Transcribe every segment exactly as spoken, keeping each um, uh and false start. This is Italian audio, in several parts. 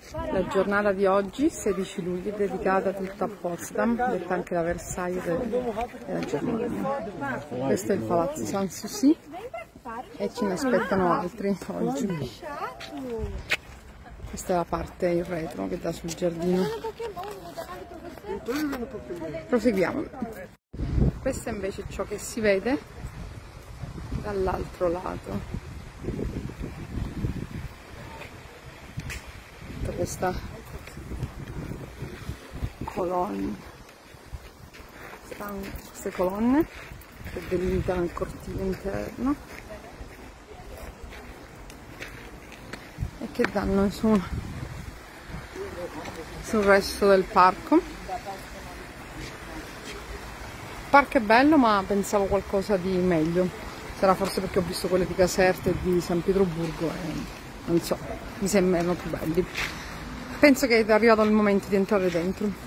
La giornata di oggi, sedici luglio, è dedicata tutta a Potsdam, detta anche la Versailles della Germania. Questo è il Palazzo Sanssouci e ce ne aspettano altri oggi. Questa è la parte in retro che dà sul giardino. Proseguiamo. Questo è invece ciò che si vede dall'altro lato. Tutta questa colonna, queste colonne che delimitano il cortile interno e che danno su, sul resto del parco. Il parco è bello, ma pensavo qualcosa di meglio. Sarà forse perché ho visto quelle di Caserta e di San Pietroburgo e non so, mi sembrano più belli. Penso che è arrivato il momento di entrare dentro.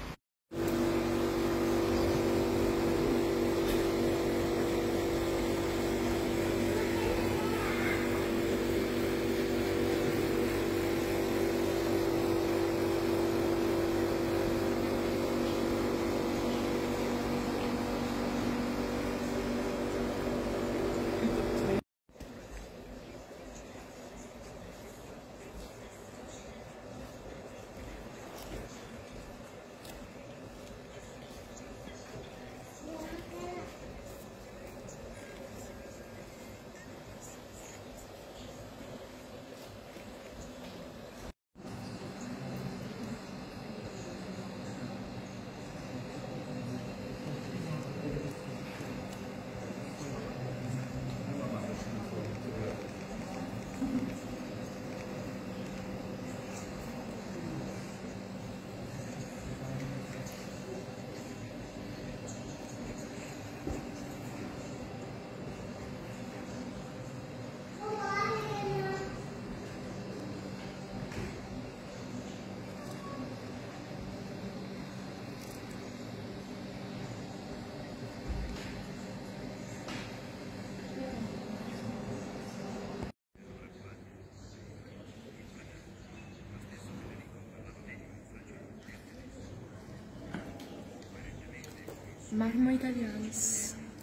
Marmo Italianis.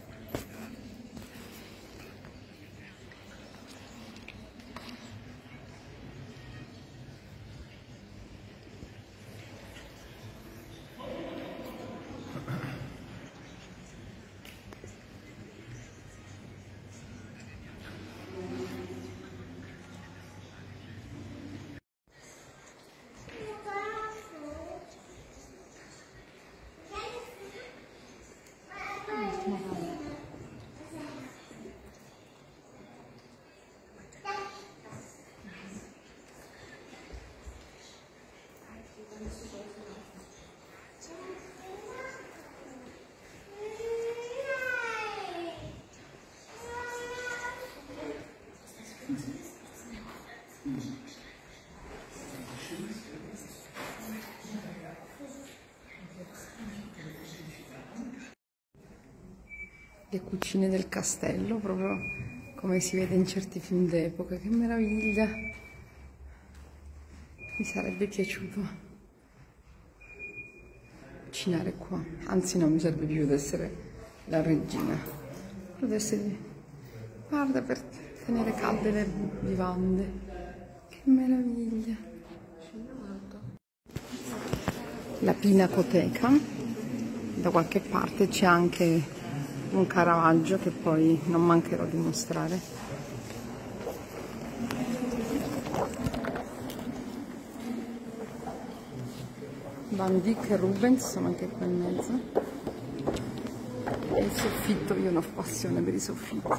Le cucine del castello, proprio come si vede in certi film d'epoca. Che meraviglia! Mi sarebbe piaciuto cucinare qua, anzi no, mi sarebbe piaciuto essere la regina. Potesse, guarda, per tenere calde le vivande. Che meraviglia! La Pinacoteca, da qualche parte c'è anche un Caravaggio che poi non mancherò di mostrare. Van Dyck e Rubens sono anche qua in mezzo. E il soffitto, io ho una passione per i soffitti.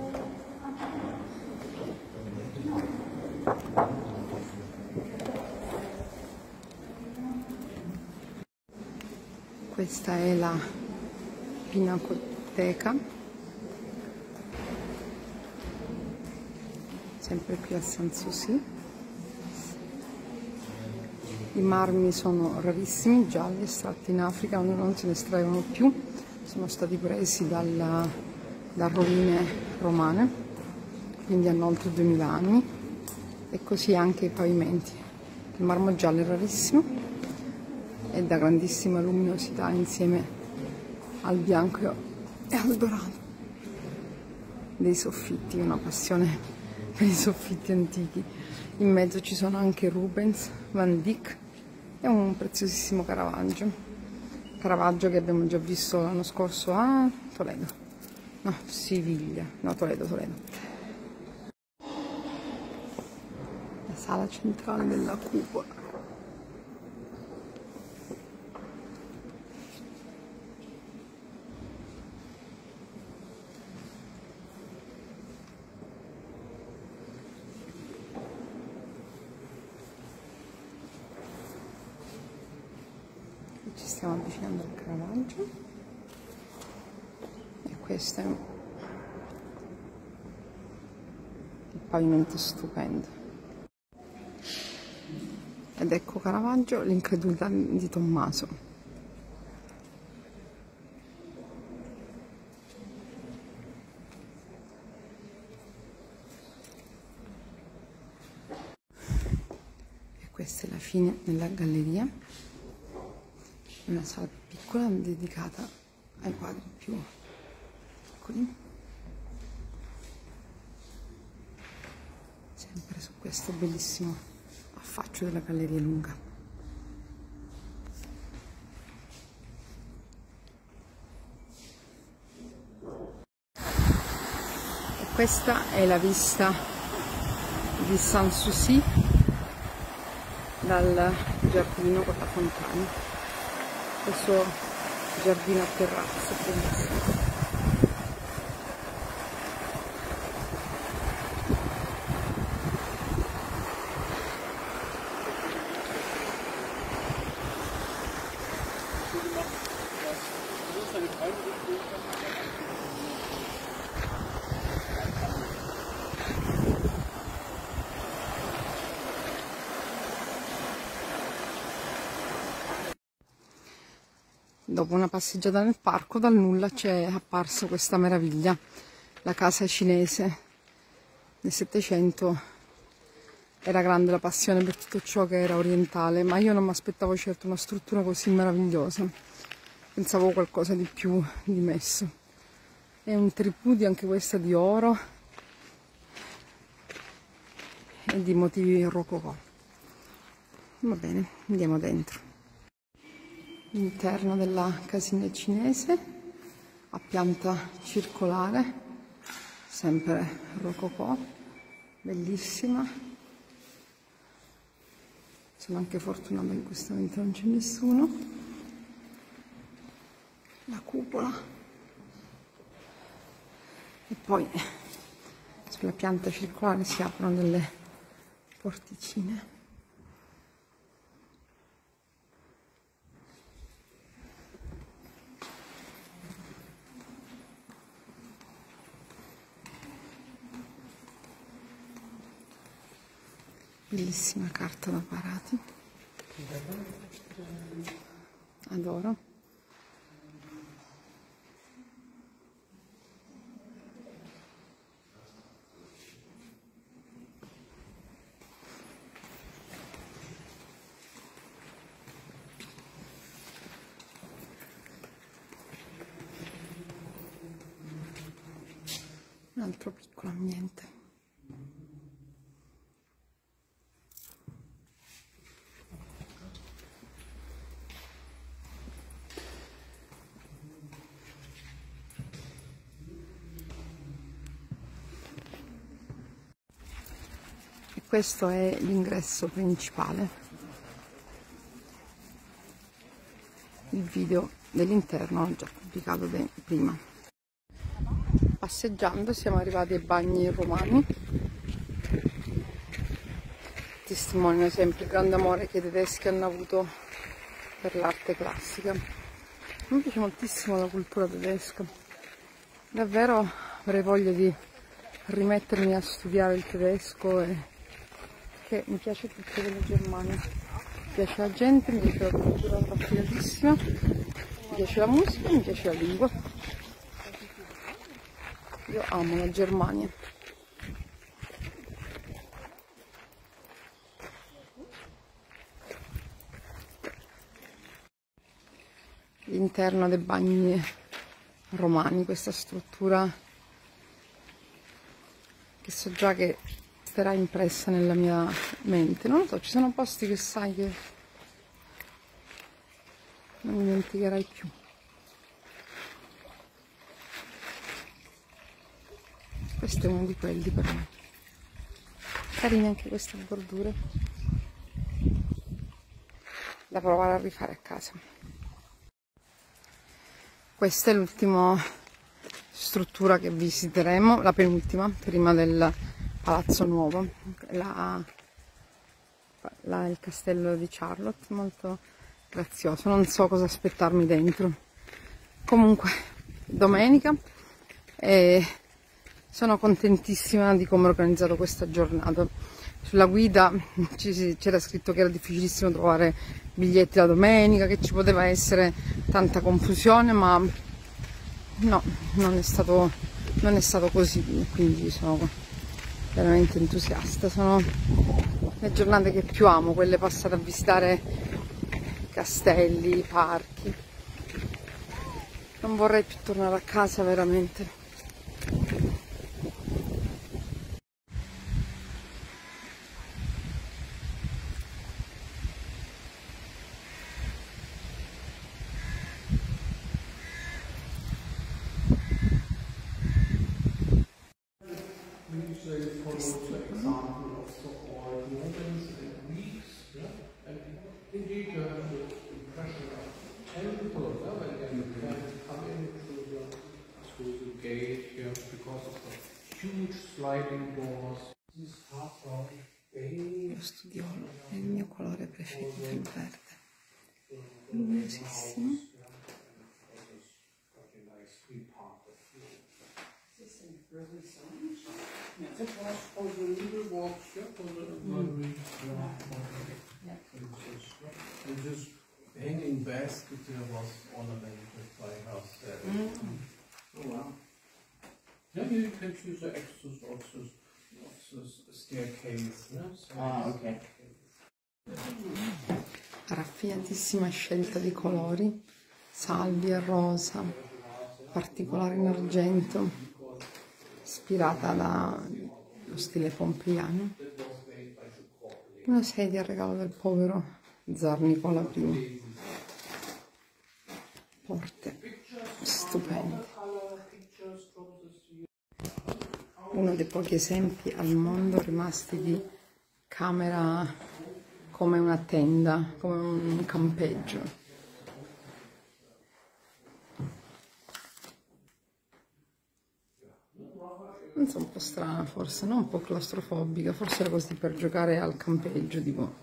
Questa è la Pinacoteca, sempre qui a Sanssouci. I marmi sono rarissimi, gialli, estratti in Africa, non se ne estraevano più, sono stati presi dalla, da rovine romane, quindi hanno oltre duemila anni, e così anche i pavimenti. Il marmo giallo è rarissimo e da grandissima luminosità insieme al bianco e al dorato dei soffitti, una passione per i soffitti antichi. In mezzo ci sono anche Rubens, Van Dyck e un preziosissimo Caravaggio. Caravaggio che abbiamo già visto l'anno scorso a Toledo, no, Siviglia, no, Toledo, Toledo. La sala centrale della cupola. Ci stiamo avvicinando al Caravaggio e questo è il pavimento stupendo. Ed ecco Caravaggio, l'incredulità di Tommaso. E questa è la fine della galleria. Una sala più piccola dedicata ai quadri più piccoli, sempre su questo bellissimo affaccio della galleria lunga. E questa è la vista di Sanssouci dal giardino con la fontana. Questo giardino a terrazzo bellissimo. Dopo una passeggiata nel parco, dal nulla c'è apparsa questa meraviglia, la casa cinese. Nel Settecento era grande la passione per tutto ciò che era orientale, ma io non mi aspettavo certo una struttura così meravigliosa. Pensavo qualcosa di più dimesso. È un tripudio anche questa di oro e di motivi rococò. Va bene, andiamo dentro. L'interno della casina cinese a pianta circolare, sempre rococò, bellissima. Sono anche fortunata che in questo momento non c'è nessuno. La cupola e poi sulla pianta circolare si aprono delle porticine. Bellissima carta da parati, adoro. Un altro piccolo ambiente. Questo è l'ingresso principale. Il video dell'interno l'ho già pubblicato prima. Passeggiando siamo arrivati ai bagni romani. Testimoniano sempre il grande amore che i tedeschi hanno avuto per l'arte classica. Mi piace moltissimo la cultura tedesca. Davvero avrei voglia di rimettermi a studiare il tedesco e che mi piace tutto della Germania, mi piace la gente, mi piace la cultura raffinatissima, mi piace la musica, mi piace la lingua. Io amo la Germania. l'interno dei bagni romani, questa struttura che so già che sarà impressa nella mia mente. Non lo so, ci sono posti che sai che non dimenticherai più. Questo è uno di quelli per me. Carine anche queste bordure da provare a rifare a casa. Questa è l'ultima struttura che visiteremo, la penultima, prima del Palazzo Nuovo, la, la, il castello di Charlotte, molto grazioso. Non so cosa aspettarmi dentro. Comunque, domenica, e sono contentissima di come ho organizzato questa giornata. Sulla guida c'era scritto che era difficilissimo trovare biglietti la domenica, che ci poteva essere tanta confusione, ma no, non è stato, non è stato così, quindi sono veramente entusiasta. Sono le giornate che più amo, quelle passate a visitare castelli, parchi. Non vorrei più tornare a casa veramente. Lo studiolo è il mio colore preferito, il verde, luminosissimo. Hanging basket there was ornamented by herself. Mm. Oh wow. Yeah, you can choose the extras of the, of the staircase. No? So ah, ok. Raffinatissima scelta di colori, salvia, rosa, particolare in argento, ispirata dallo stile pompeiano. Una sedia a regalo del povero Zar Nicola primo. Porte stupende. Uno dei pochi esempi al mondo rimasti di camera come una tenda, come un campeggio. Non so, un po' strana forse, no? Un po' claustrofobica, forse era così per giocare al campeggio, tipo.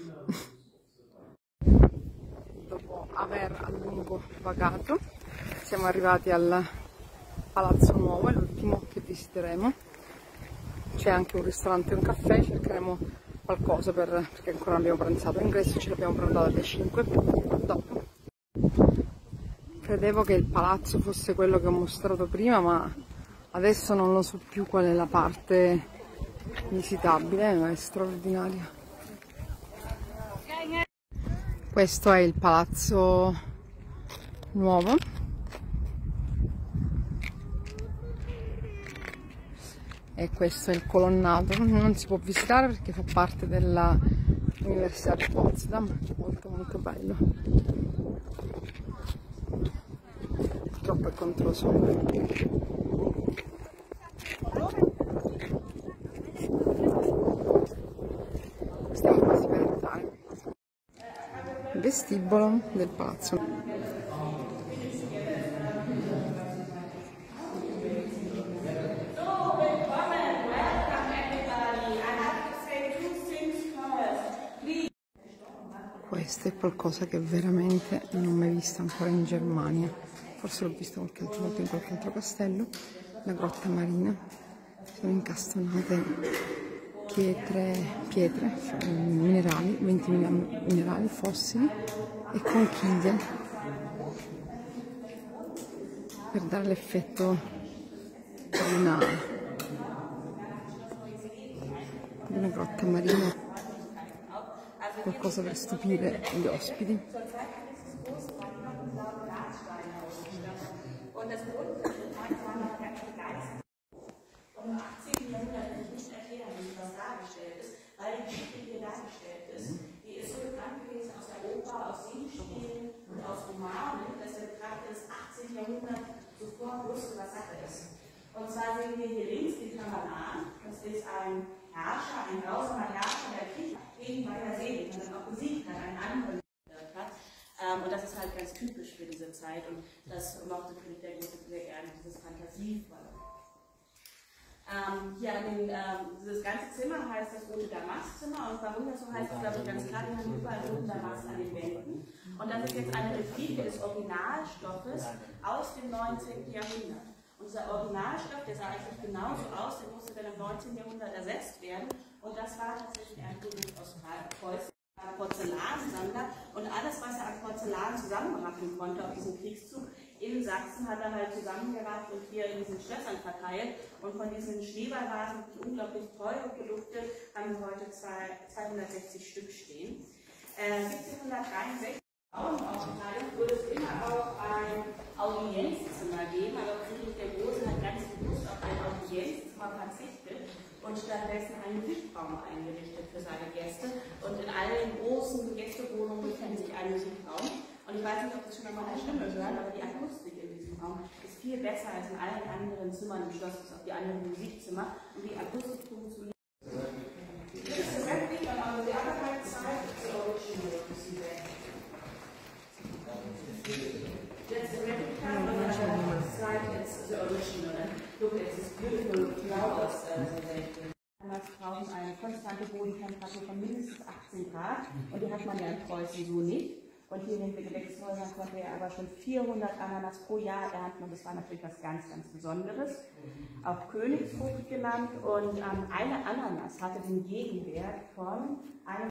Dopo aver a lungo vagato, siamo arrivati al Palazzo Nuovo, è l'ultimo che visiteremo. C'è anche un ristorante e un caffè, cercheremo qualcosa per, perché ancora non abbiamo pranzato. L'ingresso ce l'abbiamo prenotato alle cinque. Dopo. Credevo che il palazzo fosse quello che ho mostrato prima, ma adesso non lo so più qual è la parte visitabile, ma è straordinaria. Questo è il Palazzo Nuovo. E questo è il colonnato. Non si può visitare perché fa parte dell'Università di Potsdam. Molto molto bello. Purtroppo è contro sole. Stiamo quasi per entrare. Vestibolo del palazzo. Questo è qualcosa che veramente non ho mai visto ancora in Germania. Forse l'ho visto qualche altra volta in qualche altro castello. La grotta marina. Sono incastonate pietre, pietre minerali, venti minerali, fossili e conchiglie per dare l'effetto di una, di una grotta marina, qualcosa per stupire gli ospiti. Und das Grundprinzip war noch ganz begeistert. Und im achtzehnten Jahrhundert kann ich nicht erklären, wie das dargestellt ist, weil die Geschichte, die hier dargestellt ist, die ist so bekannt gewesen aus der Oper, aus Singspielen und aus Romanen, dass der Betrachter des achtzehnten Jahrhunderts sofort wusste, was Sache ist. Und zwar sehen wir hier links den Kamaran. Das ist ein Herrscher, ein grausamer Herrscher, der Krieg gegen Bayer Selig und dann auch besiegt hat, einen anderen hat. Ähm, und das ist halt ganz typisch für diese Zeit und das mochte König der Große sehr gerne, dieses Fantasievolle. Ähm, hier an den, ähm, dieses ganze Zimmer heißt das rote Damaszimmer und warum das so heißt, ist glaube ich ganz klar, wir haben überall roten Damast an den Wänden. Und das ist jetzt eine Replike des Originalstoffes aus dem neunzehnten Jahrhundert. Und dieser Originalstoff, der sah eigentlich genauso aus, der musste dann im neunzehnten Jahrhundert ersetzt werden. Und das war tatsächlich ein Produkt aus Preußen, ein Porzellansammler. Und alles, was er an Porzellan zusammenraffen konnte auf diesem Kriegszug in Sachsen, hat er halt zusammengerafft und hier in diesen Schlössern verteilt. Und von diesen Schneeballvasen, die unglaublich teure Produkte, haben wir heute zweihundertsechzig Stück stehen. Äh, siebzehnhundertdreiundsechzig Frauenaufteilung würde es immer auch ein Audienzzimmer geben, aber Friedrich der Große hat ganz bewusst auf ein Audienzzimmer verzichtet und stattdessen einen Musikraum eingerichtet für seine Gäste. Und in allen großen Gästewohnungen befindet sich ein Musikraum. Und ich weiß nicht, ob das schon mal meine Stimme hören, aber die Akustik in diesem Raum ist viel besser als in allen anderen Zimmern im Schloss, bis auf die anderen Musikzimmer. Und die Akustik funktioniert. Das ist the replica on the other right side, it's the original, you see there. That's the replica, on the other right side, it's the original. And look, it's this beautiful flowers. Damals brauchen eine konstante Bodentemperatur von mindestens achtzehn Grad und die hat man ja in Preußen so nicht. Und hier in den Gewächshäusern konnte er aber schon vierhundert Ananas pro Jahr ernten und das war natürlich was ganz, ganz Besonderes. Auch Königsfrucht genannt und ähm, eine Ananas hatte den Gegenwert von einem.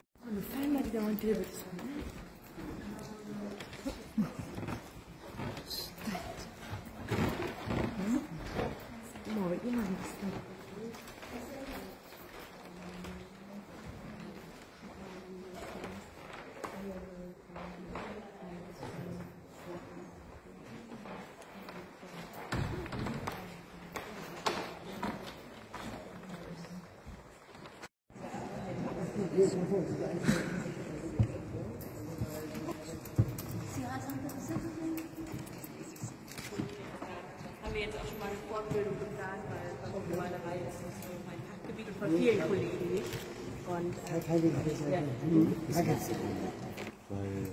Haben wir jetzt auch schon mal eine Fortbildung geplant, weil Barockmalerei ist nicht so mein Fachgebiet und von vielen Kollegen nicht. Und, äh, ja.